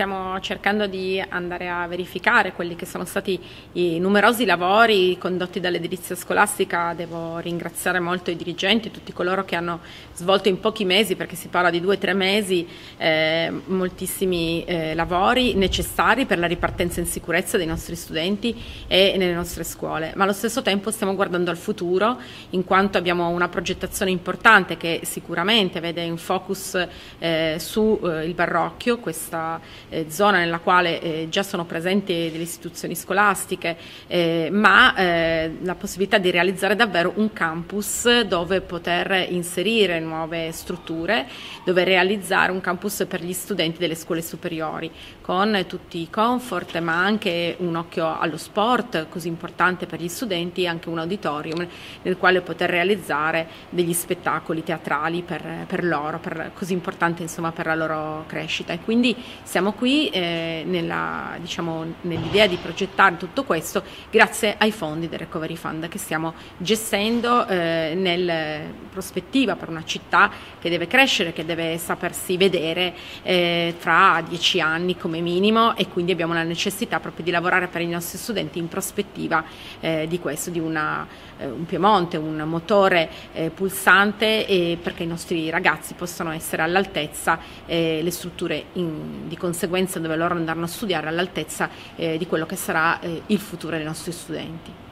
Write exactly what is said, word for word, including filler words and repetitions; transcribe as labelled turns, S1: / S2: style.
S1: stiamo cercando di andare a verificare quelli che sono stati i numerosi lavori condotti dall'edilizia scolastica. Devo ringraziare molto i dirigenti, tutti coloro che hanno svolto in pochi mesi, perché si parla di due o tre mesi, eh, moltissimi eh, lavori necessari per la ripartenza in sicurezza dei nostri studenti e nelle nostre scuole, ma allo stesso tempo stiamo guardando al futuro, in quanto abbiamo una progettazione importante che sicuramente vede in focus eh, sul eh, Verrocchio, questa eh, zona nella quale eh, già sono presenti delle istituzioni scolastiche, eh, ma eh, la possibilità di realizzare davvero un campus dove poter inserire nuove strutture, dove realizzare un campus per gli studenti delle scuole superiori, con tutti i comfort, ma anche un occhio allo sport, così importante per gli studenti, anche un auditorium nel quale poter realizzare degli spettacoli teatrali per, per loro, per, così importante insomma per la loro crescita. E quindi siamo qui eh, nella, diciamo, nell'idea di progettare tutto questo grazie ai fondi del Recovery Fund che stiamo gestendo eh, nel prospettiva per una città che deve crescere, che deve sapersi vedere eh, tra dieci anni come minimo, e quindi abbiamo la necessità proprio di lavorare per i nostri studenti in prospettiva eh, di questo, di una, eh, un Piemonte, un motore eh, pulsante, e perché i nostri ragazzi possano essere all'altezza, eh, le strutture in, di conseguenza dove loro andranno a studiare all'altezza eh, di quello che sarà eh, il futuro dei nostri studenti.